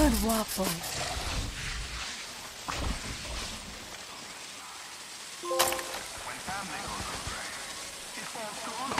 good waffle. When family goes astray, it falls to honor.